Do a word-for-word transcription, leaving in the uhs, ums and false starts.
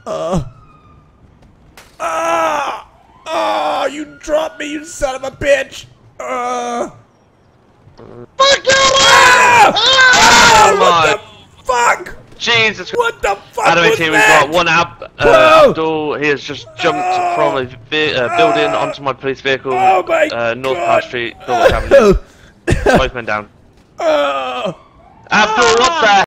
Uh. Ah! Oh, you dropped me, you son of a bitch! Uh. Fuck you! Ah! Ah! What the fuck? Jesus! What the fuck Anyway, was team, that? we've got one Ab uh, Abdul. He has just jumped Oh! from a vi uh, building onto my police vehicle, Oh my uh, North God. Park Street, Phillips Avenue. Both men down. Oh! Abdul, what the